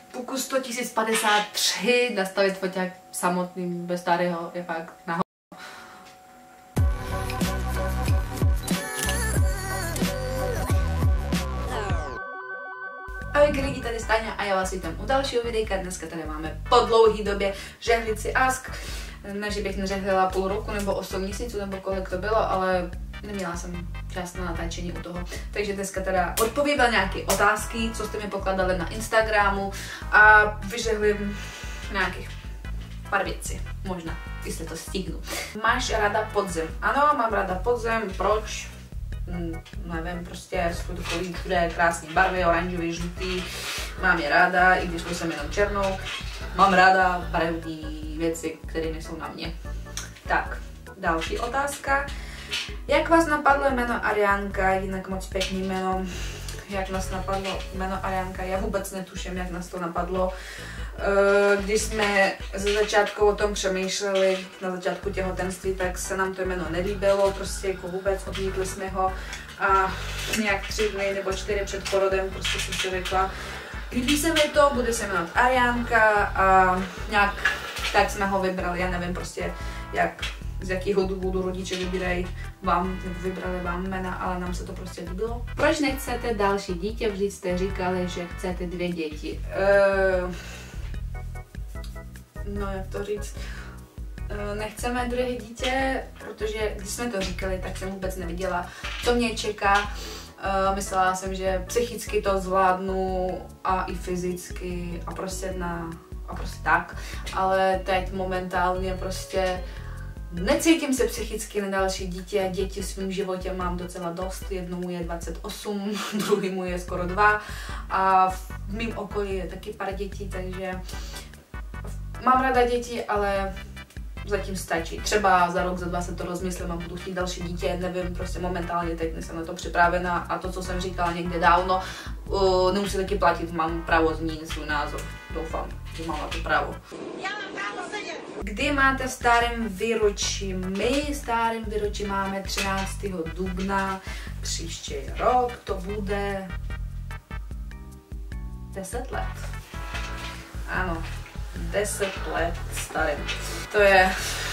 Pokus 100 053 nastavit foťák samotným bez starého je fakt nahoru. Ahojky lidi, tady Stáňa a já vás vítám u dalšího videjka. Dneska tady máme po dlouhý době žehlici Ask. Ne, že bych nežehlila půl roku nebo 8 měsíců nebo kolik to bylo, ale neměla jsem čas na natáčení u toho. Takže dneska teda odpovím na nějaké otázky, co jste mi pokladali na Instagramu a vyžehlím nějakých pár věcí, možná, jestli to stihnu. Máš ráda podzem? Ano, mám ráda podzem, proč? Nevím, prostě jsou takový všude krásné barvy, oranžový, žlutý, mám je ráda, i když jsem jenom černou. Mám ráda barevné věci, které nejsou na mě. Tak, další otázka. Jak vás napadlo jméno Ariánka, jinak moc pěkný jméno. Jak nás napadlo jméno Ariánka, já vůbec netuším, jak nás to napadlo. Když jsme ze začátku o tom přemýšleli, na začátku těhotenství, tak se nám to jméno nelíbilo, prostě jako vůbec odmítli jsme ho a nějak 3 dny nebo 4 před porodem prostě jsem si řekla, líbí se mi to, bude se jmenovat Ariánka a nějak tak jsme ho vybrali, já nevím prostě jak, z jakého důvodu rodiče vybírají vám, nebo vybrali vám jména, ale nám se to prostě líbilo. Proč nechcete další dítě? Vždyť jste říkali, že chcete 2 děti. No jak to říct, nechceme druhé dítě, protože když jsme to říkali, tak jsem vůbec neviděla, co mě čeká. Myslela jsem, že psychicky to zvládnu a i fyzicky a prostě tak, ale teď momentálně prostě necítím se psychicky na další dítě, děti v svém životě mám docela dost, jednomu je 28, druhému je skoro 2 a v mém okolí je taky pár dětí, takže mám ráda děti, ale zatím stačí. Třeba za rok, za 2 se to rozmyslím a budu chtít další dítě, nevím, prostě momentálně teď nejsem na to připravená a to, co jsem říkala někde dávno, nemusí taky platit, mám právo změnit svůj názor. Doufám, že mám na to právo. Já mám právo sedět. Kdy máte starém výročí? My starém výročí máme 13. dubna, příští rok to bude 10 let. Ano. 10 let starým. To je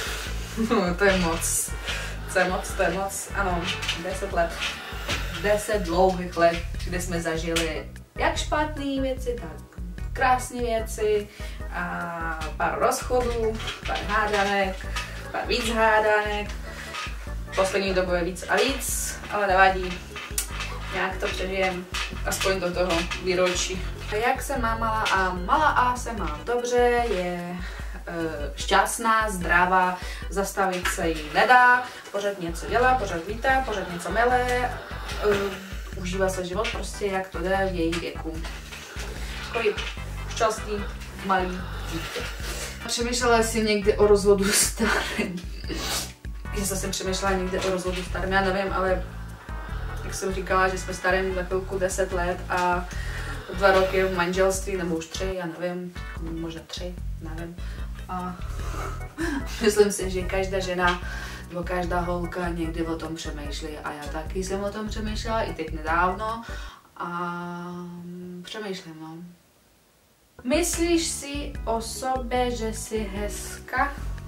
moc. To je moc, ano, 10 let. 10 dlouhých let, kde jsme zažili jak špatné věci, tak krásné věci a pár rozchodů, pár hádanek, pár víc hádanek. Poslední dobou je víc a víc, ale nevadí. Nějak to přežijem, aspoň do toho výročí. Jak se má malá A? Malá A se má dobře, je šťastná, zdravá, zastavit se jí nedá, pořád něco dělá, pořád lítá, pořád něco mele, užívá se život prostě jak to jde v její věku. Takový šťastný, malý dítě. Přemýšlela jsem někdy o rozvodu starým. Já jsem přemýšlela někdy o rozvodu starým, já nevím, ale jak jsem říkala, že jsme starým za chvilku 10 let a 2 roky v manželství, nebo už 3, já nevím, možná 3, nevím. A myslím si, že každá žena nebo každá holka někdy o tom přemýšlí a já taky jsem o tom přemýšlela i teď nedávno a přemýšlím, no. Myslíš si o sobě, že jsi hezká?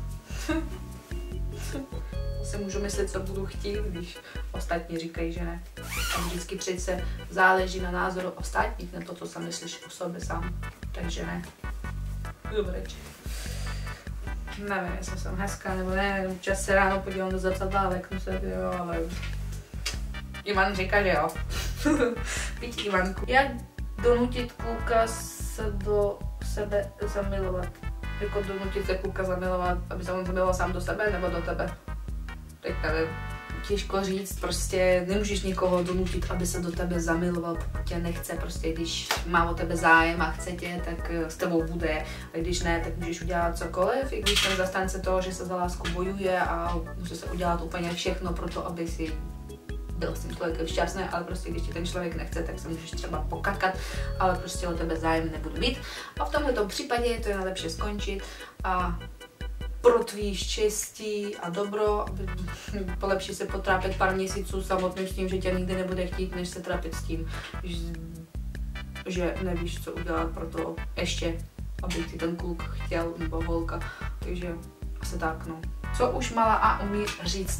Si můžu myslet, co budu chtít, když ostatní říkají, že ne. A vždycky přece záleží na názoru ostatních, na to, co si myslíš o sobě sám. Takže ne. Dobře. Nevím, jestli jsem hezká nebo ne, občas se ráno podívám do zrcadla a leknu se, jo, ale Ivan říká, že jo. Píď Ivanku. Jak donutit kluka se do sebe zamilovat? Jako donutit se kluka zamilovat, aby se on zamiloval sám do sebe nebo do tebe? Tak nevím. Těžko říct, prostě nemůžeš nikoho donutit, aby se do tebe zamiloval, pokud tě nechce, prostě když má o tebe zájem a chce tě, tak s tebou bude, a když ne, tak můžeš udělat cokoliv, i když jsem zastánce toho, že se za lásku bojuje a může se udělat úplně všechno pro to, aby si byl s tím člověkem šťastný, ale prostě když ti ten člověk nechce, tak se můžeš třeba pokakat, ale prostě o tebe zájem nebudu mít a v tomto případě to je nejlepší skončit a pro tvý štěstí a dobro, polepší se potrápit pár měsíců samotný s tím, že tě nikdy nebude chtít, než se trápit s tím, že nevíš, co udělat pro to ještě, aby ti ten kluk chtěl, nebo holka, takže asi tak, no. Co už malá A umí říct?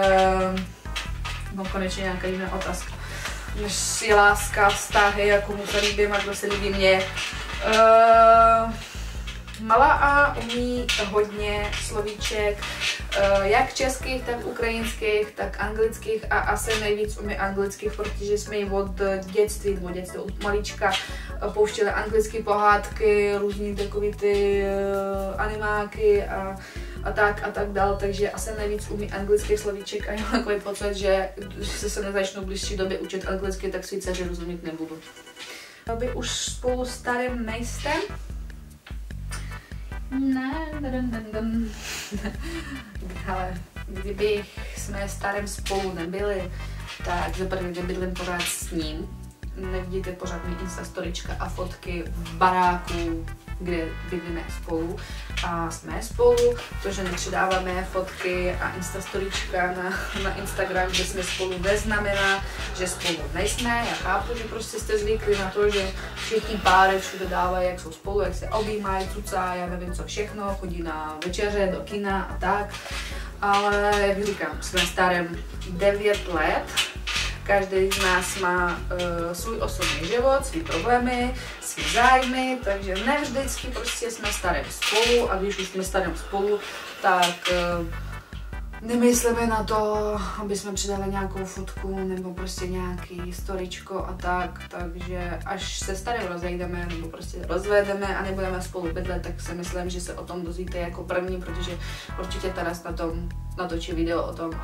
No konečně nějaká jiná otázka. Než je láska, vztahy, jak komu se líbím a kdo se líbí mě. Malá A umí hodně slovíček, jak českých, tak ukrajinských, tak anglických a asi nejvíc umí anglických, protože jsme ji od dětství, od malička pouštěli anglické pohádky, různý takový ty animáky a tak dál, takže asi nejvíc umí anglický slovíček a já mám takový pocit, že když se nezačnou v blížší době učit anglicky, tak si dceři rozumět nebudu. Vy už spolu starým nejste? Ne. Ale kdyby jsme starým spolu nebyli, tak zaprvé nebydlím pořád s ním. Nevidíte pořád mý instastorička a fotky v baráku, kde bydlíme spolu a jsme spolu, to, že nepřidáváme fotky a instastorička na Instagram, že jsme spolu, neznamená, že spolu nejsme. Já chápu, že prostě jste zvyklí na to, že všichni páry všude dávají, jak jsou spolu, jak se objímají, cucají, já nevím co všechno, chodí na večeře, do kina a tak, ale jak říkám, jsme starým 9 let. Každý z nás má svůj osobní život, svý problémy, svý zájmy, takže ne vždycky prostě jsme starým spolu a když už jsme starým spolu, tak nemyslíme na to, aby jsme přidali nějakou fotku nebo prostě nějaký storičko a tak, takže až se starým rozejdeme nebo prostě rozvedeme a nebudeme spolu bydlet, tak si myslím, že se o tom dozvíte jako první, protože určitě teraz na tom natočí video o tom,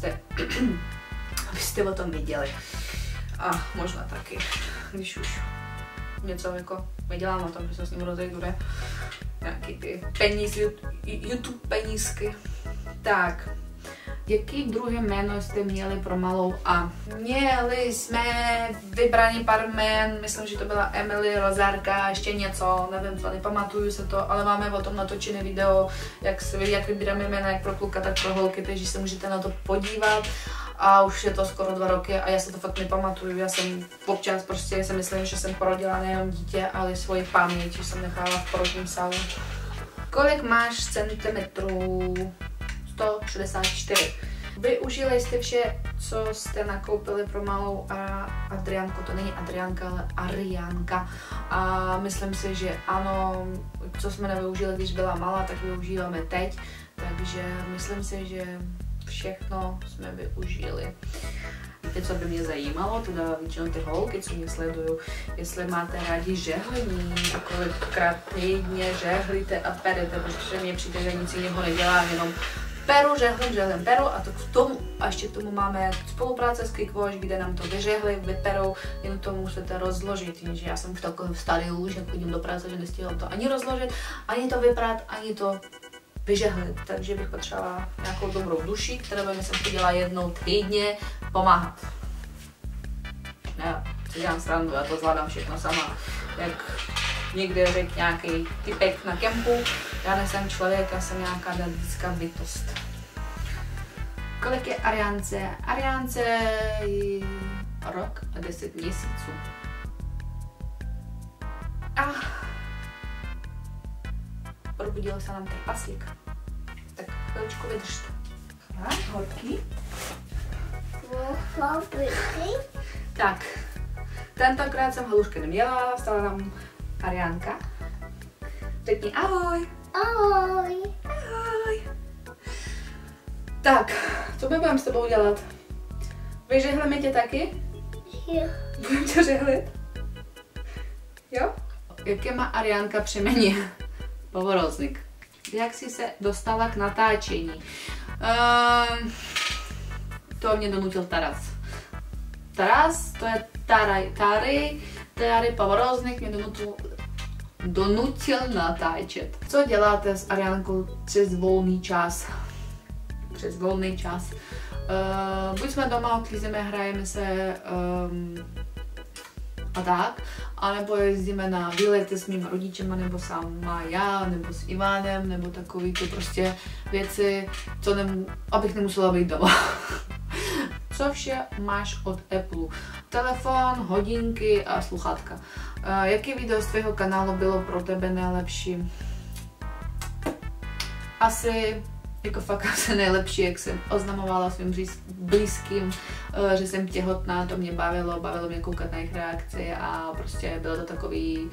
abyste o tom viděli. A možná taky, když už něco jako vydělám o tom, že se s ním rozejdu, ne? Nějaký ty peníze, YouTube penízky. Tak, jaký druhé jméno jste měli pro malou A? Měli jsme vybraný pár jmén, myslím, že to byla Emily, Rozárka, ještě něco, nevím co, nepamatuju se to, ale máme o tom natočené video, jak vybíráme jména, jak pro kluka, tak pro holky, takže se můžete na to podívat. A už je to skoro 2 roky a já se to fakt nepamatuju. Já jsem občas prostě si myslím, že jsem porodila nejenom dítě, ale svoji paměť, že jsem nechala v porodním sálu. Kolik máš centimetrů? 164. Využili jste vše, co jste nakoupili pro malou Adriánku, to není Adriánka, ale Ariánka. A myslím si, že ano, co jsme nevyužili, když byla malá, tak využíváme teď. Takže myslím si, že všechno jsme využili. Víte, co by mě zajímalo, teda většinou ty holky, co mě sledují, jestli máte rádi žehlení, a kolikrát týdně žehlíte a perete, protože mně přijde, že nic jiného nedělám, jenom peru, žehlím, peru a to k tomu, a ještě k tomu máme spolupráce s Quickwash, kde nám to vyžehli, vyperou, jen to musíte rozložit, jenže já jsem v takovém stadiu, že chodím do práce, že nestihám to ani rozložit, ani to vyprat, ani to vyžehlit, takže bych potřebovala nějakou dobrou duši, která by mi se chodila jednou týdně pomáhat. Já si dělám srandu, já to zvládám všechno sama, jak někde řekl nějaký typek na kempu, já nejsem člověk, já jsem nějaká lidská bytost. Kolik je Ariánce? Ariánce je rok a 10 měsíců. Probudil se nám trpaslík. Tak chvíličku vydržte. Hodky. Tak, tentokrát jsem halušky neměla, stala nám Ariánka. Řekni ahoj. Ahoj. Ahoj. Tak, co budeme s tebou dělat? Vyžehleme tě taky? Jo. Budeme tě žehlit? Jo? Jaké má Ariánka příjmení? Povorozník. Jak jsi se dostala k natáčení? To mě donutil Taras. Taras, to je Tary Povorozník mě donutil natáčet. Co děláte s Ariánkou přes volný čas? Buď jsme doma, uklízíme, hrajeme se a tak, anebo jezdíme na výlety s mými rodičema, nebo sama já, nebo s Ivánem, nebo takový ty prostě věci, abych nemusela být doma. Co vše máš od Apple? telefon, hodinky a sluchátka. Jaké video z tvého kanálu bylo pro tebe nejlepší? Asi jako fakt asi nejlepší, jak jsem oznamovala svým blízkým, že jsem těhotná, to mě bavilo mě koukat na jejich reakci a prostě bylo to takový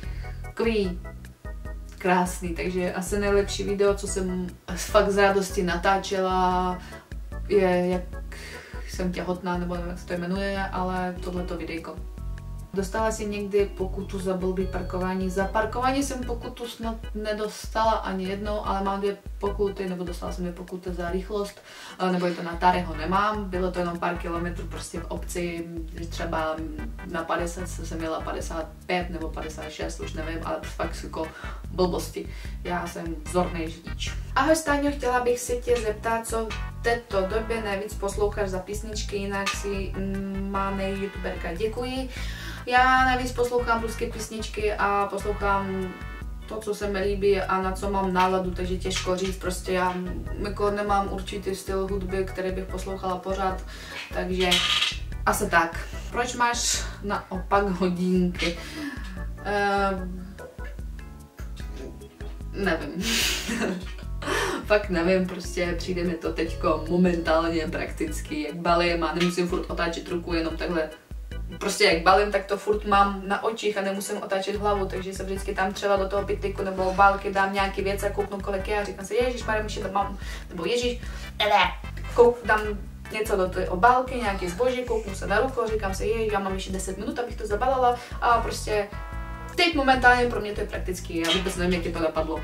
krásný, takže asi nejlepší video, co jsem fakt z radosti natáčela, je jak jsem těhotná, nebo nevím, jak se to jmenuje, ale tohleto videjko. Dostala jsi někdy pokutu za blbý parkování? Za parkování jsem pokutu snad nedostala ani jednou, ale mám 2 pokuty, nebo dostala jsem 2 pokuty za rychlost, nebo je to na Tareho nemám, bylo to jenom pár kilometrů prostě v obci, třeba na 50 jsem měla 55 nebo 56, už nevím, ale fakt jako blbosti. Já jsem vzorný řidič. Ahoj Stáňo, chtěla bych se tě zeptat, co v této době nejvíc posloucháš za písničky, jinak si máme youtuberka. Děkuji. Já nejvíc poslouchám ruské písničky a poslouchám to, co se mi líbí a na co mám náladu, takže těžko říct, prostě já jako nemám určitý styl hudby, který bych poslouchala pořád, takže asi tak. Proč máš naopak hodinky? Nevím. Fakt nevím, prostě přijde mi to teďko momentálně prakticky, jak balím a nemusím furt otáčet ruku, jenom takhle. Prostě jak balím, tak to furt mám na očích a nemusím otáčet hlavu, takže se vždycky tam třeba do toho pytlíku nebo obálky dám nějaký věc a kouknu, kolik je a říkám si, ježišmarja, myši to mám, nebo ježiš, dám něco do té obálky, nějaký zboží, kouknu se na ruku, říkám si, ježiš, já mám ještě 10 minut, abych to zabalala a prostě teď momentálně pro mě to je praktický, já vůbec nevím, jak ti to napadlo.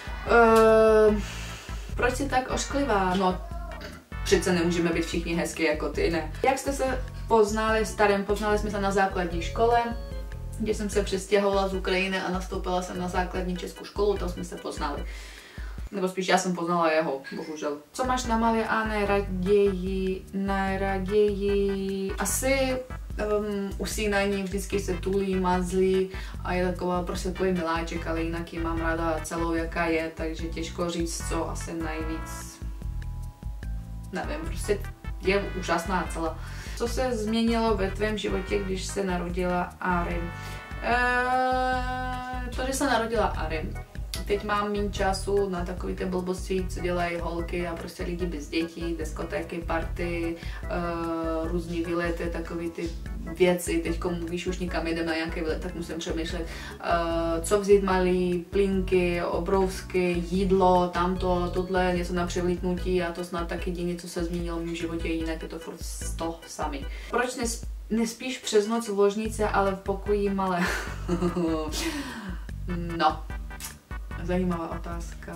Proč jsi tak ošklivá? No, přece nemůžeme být všichni hezky jako ty, ne. Jak jste se poznali poznali jsme se na základní škole, kde jsem se přestěhovala z Ukrajiny a nastoupila jsem na základní českou školu, tam jsme se poznali. Nebo spíš já jsem poznala jeho, bohužel. Co máš na malé a nejraději? Asi usínání, vždycky se tulí, mazlí a je taková prostě takový miláček, ale jinak ji mám ráda celou, jaká je, takže těžko říct, co asi nejvíc. Nevím, prostě je úžasná celá. Co se změnilo ve tvém životě, když se narodila Arim? To, že se narodila Arim. Teď mám méně času na takové ty blbosti, co dělají holky a prostě lidi bez dětí, diskotéky, party, různý výlety, takové ty věci. Teď když už někam jedem na nějaký výlet, tak musím přemýšlet, co vzít malý, plínky, obrovské, jídlo, tamto, tohle, něco na převlíknutí a to snad tak jediné, co se změnilo v mém životě, jinak je to furt to samý. Proč nespíš přes noc v ložnici, ale v pokoji malé? No. Zajímavá otázka.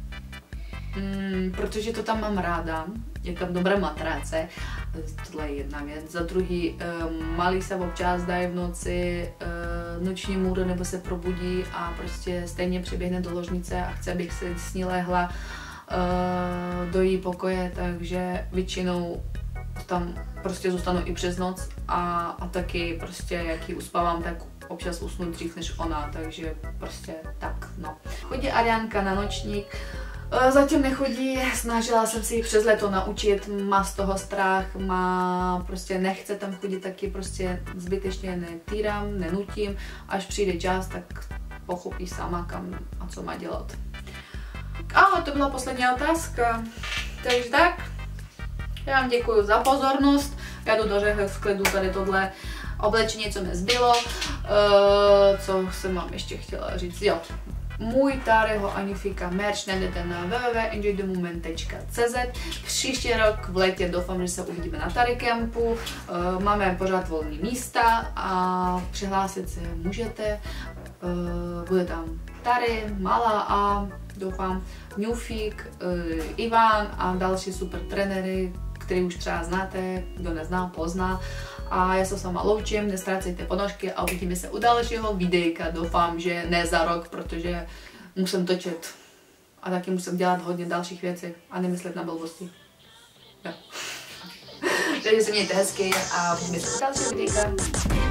Protože to tam mám ráda, je tam dobré matráce, tohle je jedna věc. Za druhý, malý se občas dají v noci noční můru nebo se probudí a prostě stejně přiběhne do ložnice a chce, abych se s ní lehla do její pokoje, takže většinou tam prostě zůstanu i přes noc a taky prostě jak ji uspávám, tak občas usnu dřív než ona, takže prostě tak, no. Chodí Ariánka na nočník, zatím nechodí, snažila jsem si ji přes léto naučit, má z toho strach, prostě nechce tam chodit, taky prostě zbytečně netýrám, nenutím, až přijde čas, tak pochopí sama kam a co má dělat. A to byla poslední otázka, takže tak, já vám děkuji za pozornost, já jdu do řehy v klidu tady tohle oblečení, co mi zbylo, co jsem vám ještě chtěla říct, jo. Můj Tareho Anifika merch najdete na www.enjoythemoment.cz. Příští rok v létě doufám, že se uvidíme na Taricampu, máme pořád volné místa a přihlásit se můžete, bude tam Tary, Mala a doufám Newfik, Ivan a další super trenéry, který už třeba znáte, kdo nezná, pozná. A já se s váma loučím, nestrácejte ponožky a uvidíme se u dalšího videjka. Doufám, že ne za rok, protože musím točit a taky musím dělat hodně dalších věcí a nemyslet na blbosti. Jo. Takže se mějte hezky a uvidíme se u dalšího videjka.